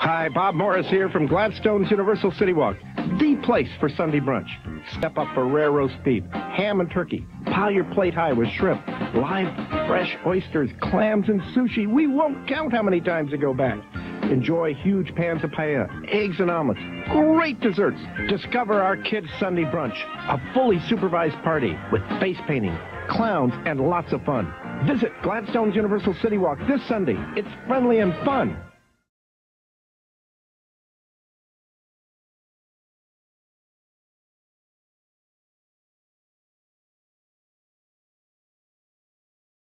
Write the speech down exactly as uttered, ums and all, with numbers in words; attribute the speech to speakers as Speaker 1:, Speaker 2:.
Speaker 1: Hi, Bob Morris here from Gladstone's Universal CityWalk, the place for Sunday brunch. Step up for rare roast beef, ham and turkey. Pile your plate high with shrimp, live fresh oysters, clams, and sushi. We won't count how many times you go back. Enjoy huge pans of paella, eggs and omelets, great desserts. Discover our kids' Sunday brunch, a fully supervised party with face painting, clowns, and lots of fun. Visit Gladstone's Universal CityWalk this Sunday. It's friendly and fun.